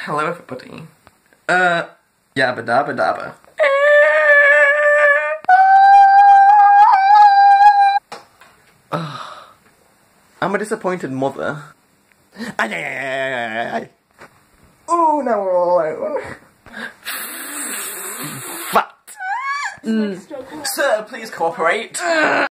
Hello everybody. Yabba dabba dabba. I'm a disappointed mother. Oh, now we're all alone. Fat. Sir, please cooperate.